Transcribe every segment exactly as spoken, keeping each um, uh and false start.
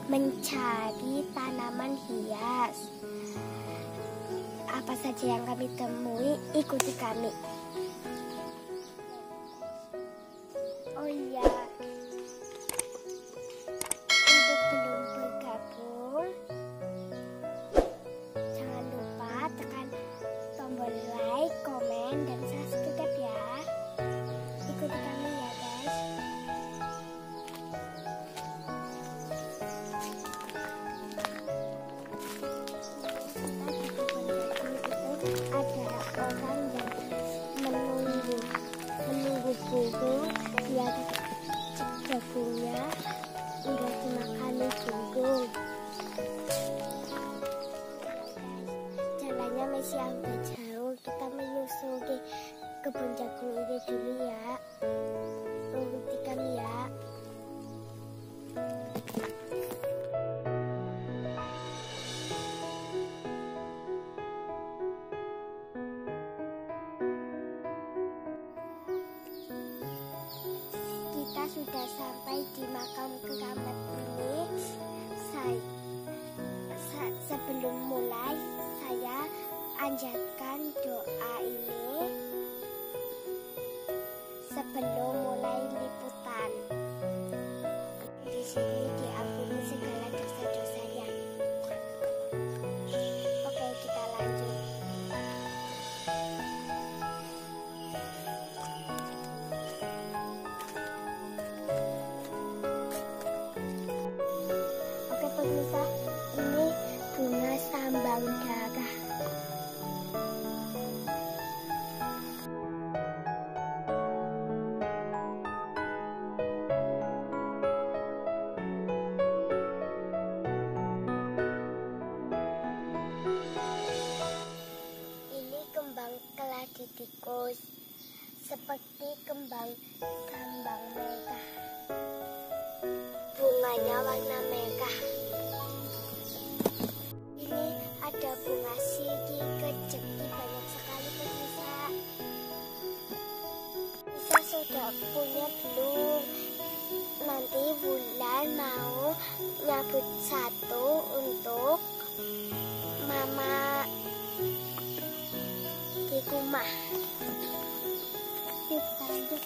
mencari tanaman hias. Apa saja yang kami temui, ikuti kami. Oh iya, untuk belum bergabung, jangan lupa tekan tombol like, komen, dan subscribe ya. Ikuti kami ya guys. Ada orang yang menunggu menunggu burung biar jagungnya udah dimakani burung. Jalannya masih agak jauh, kita menyusuri kebun jagung ini dulu ya. Ikuti kami ya. Kita sudah sampai di makam keramat ini. Saya, sa, sebelum mulai, saya anjatkan doa ini sebelum mulai liputan. Di sini diampuni segala dosa-dosanya. Oke, kita lanjut. Oke pemirsa, ini bunga sambang darah. Ini kembang keladi tikus, seperti kembang sambang merah. Bunganya warna merah. Ini ada bunga siri kejeki, banyak sekali pemirsa. Bisa sudah punya belum? Nanti bulan mau nyabut satu untuk mama di rumah. Yuk kita lanjut.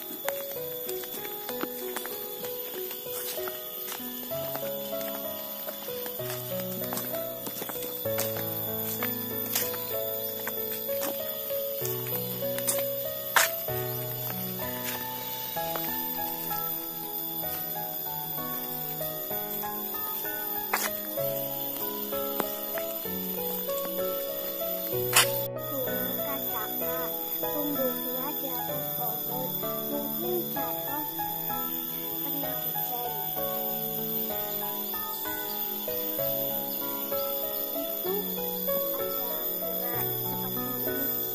Tumbuhnya di atas pohon, mungkin jatuh karena hujan. Itu ada bunga seperti ini.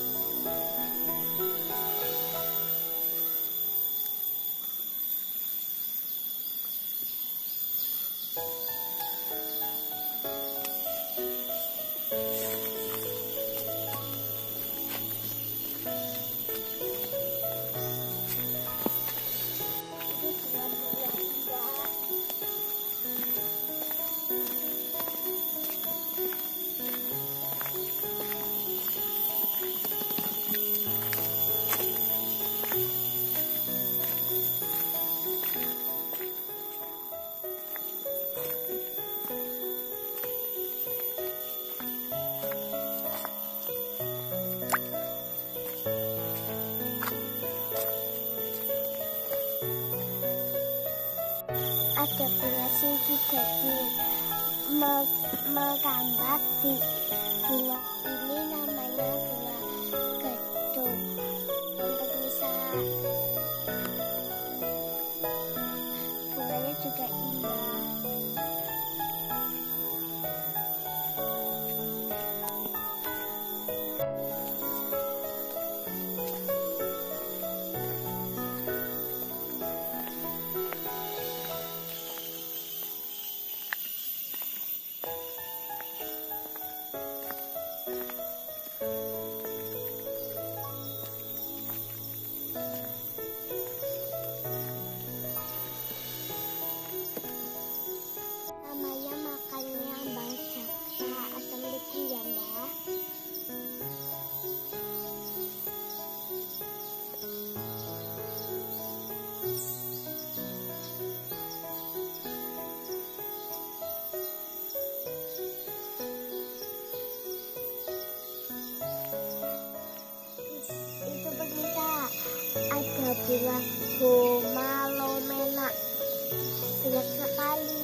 Ada bunga siri jadi merambat di bunga ini, namanya bunga gedung. Untuk bisa bunganya juga indah. ada bunga Gomalomena, banyak sekali.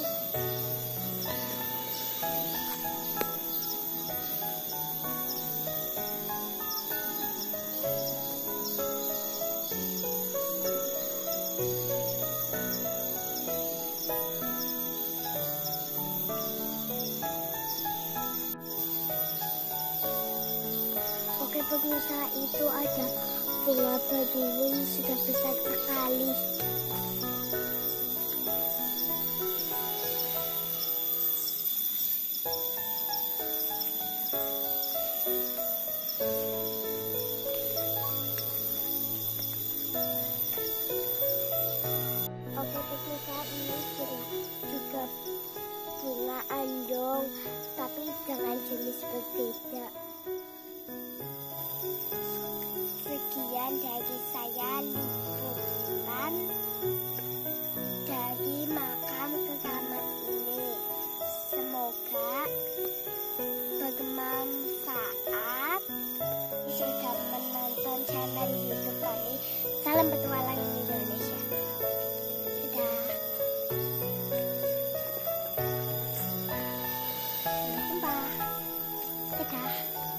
Oke pemirsa, itu ada bunga berduri sudah besar sekali. Oke pemirsa, ini juga bunga andong, tapi dengan jenis berbeda. Sekian dari saya, liputan dari makam keramat ini. Semoga bermanfaat. Sudah menonton channel YouTube kami. Salam petualang Indonesia. Dadah. Sampai jumpa. Dadah.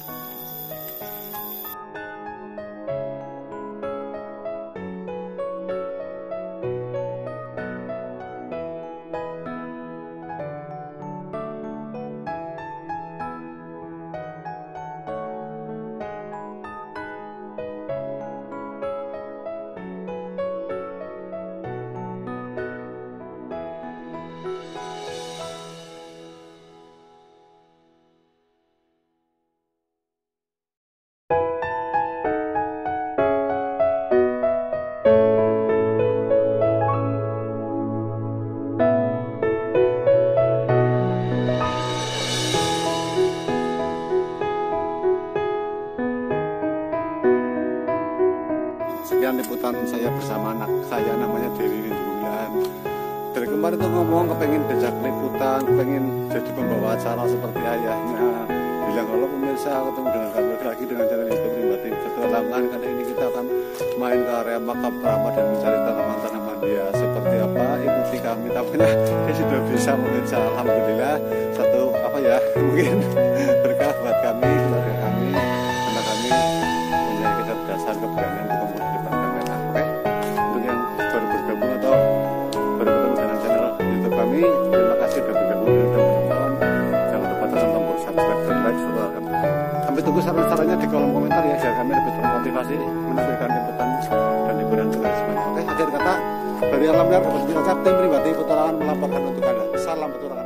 Sekian liputan saya bersama anak saya namanya Dewi Windulan. Dari kemarin tuh ngomong kepengen diajak liputan, kepengen jadi pembawa acara seperti ayahnya. Bilang kalau pemirsa ketemu dengan kami lagi dengan channel YouTube Rimba Petualangan, kali ini kita akan main ke area makam keramat dan mencari tanaman-tanaman dia seperti apa. Ikuti kami, tapi nah, dia sudah bisa pemirsa. Alhamdulillah, satu apa ya mungkin berkah buat kami, keluarga kami, karena kami punya kecerdasan keberanian untuk di depan kamera. Oke, untuk yang baru bergabung atau baru ketemu dengan channel YouTube kami, terima kasih sudah bergabung dan sudah menonton. Jangan lupa tekan tombol subscribe dan like serta kami. Sampai tunggu saran-sarannya di kolom komentar ya, biar kami lebih termotivasi menampilkan liputan dan hiburan kalian semuanya. Oke, akhir kata dari alam liar dapat diucap tim Rimba Petualangan melaporkan untuk Anda. Salam petualangan.